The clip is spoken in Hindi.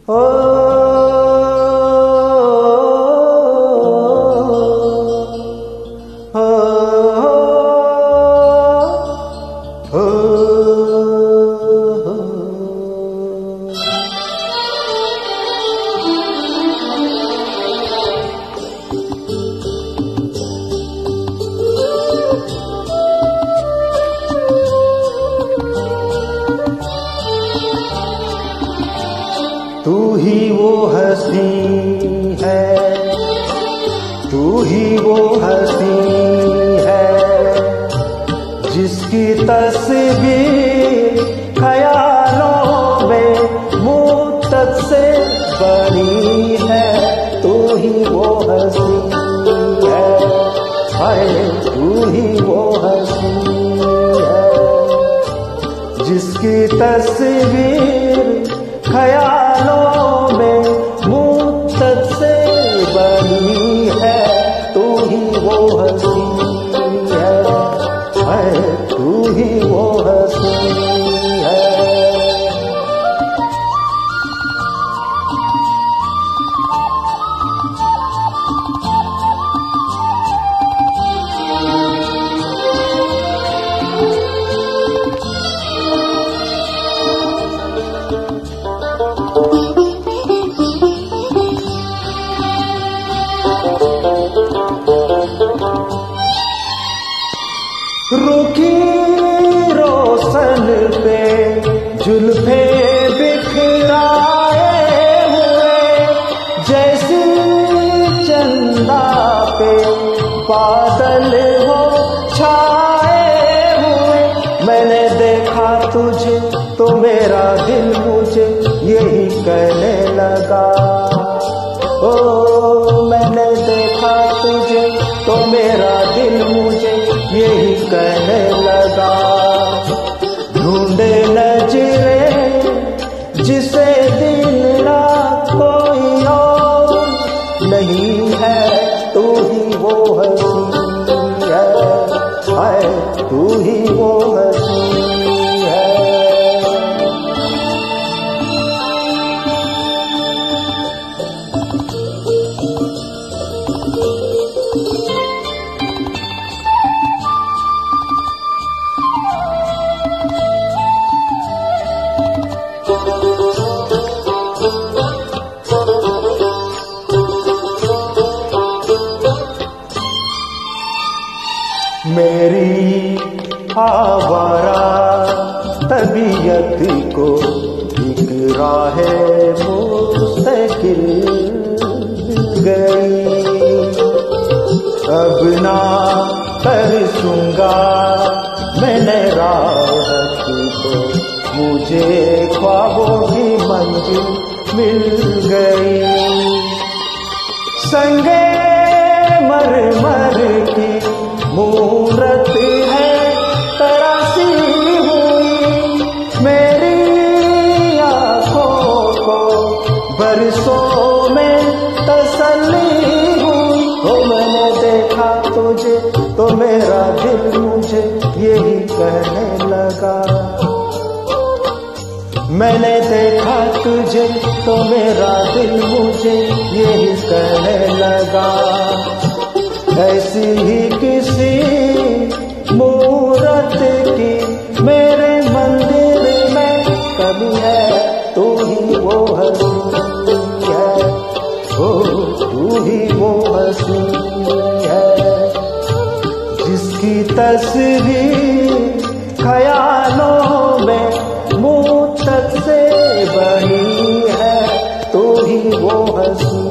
ओ तू ही वो हसी है, तू ही वो हसी है, जिसकी तस्वीर ख्यालों में मुद्दत से बनी है। तू ही वो हसी है, हाय तू ही वो हसी है, जिसकी तस्वीर ख्यालों में मुद्दत से बनी है। तू ही वो हसी है, तू ही वो हसी है। रुखी रोशन पे जुल्फे बिखराए हुए, जैसी चंदा पे बादल हो छाए हुए। मैंने देखा तुझे तो मेरा दिल मुझे यही कहने लगा। ओ मैंने देखा तुझे तो मेरा दिल मुझे यही कहने लगा। ढूंढे नजरे जिसे दिन रात कोई और नहीं है। तू ही वो हसी है, हाय तू ही वो हसी है। मेरी आवारा तबीयत को एक राह मुस्तकिल गई। अब ना तरसूंगा मैंने राहत को, मुझे ख्वाबों की मंजिल मिल गई। संगे मर की मूरत है तरासी हुई, मेरी आँखों को बरसों में तसल्ली हुई। ओ मैंने देखा तुझे तो मेरा दिल मुझे यही कहने लगा। मैंने देखा तुझे तो मेरा दिल मुझे यही कहने लगा। ऐसी ही किसी मूरत की मेरे मंदिर में कमी है। तू ही वो हसी है, ओ तू ही वो हसी है, जिसकी तस्वीर ख्यालों में मुद्दत से बनी है। तू ही वो हसी